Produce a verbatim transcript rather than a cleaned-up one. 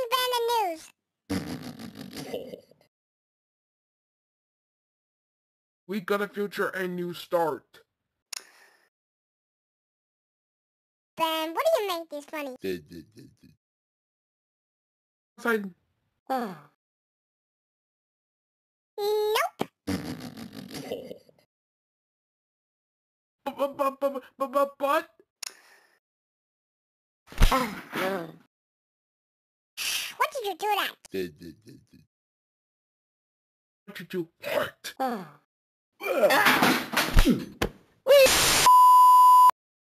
Ben the news. We got a future and new start. Ben, what do you make this funny? Outside. Nope. But, but, but, but, but, but. What did you do that? What did you do? What?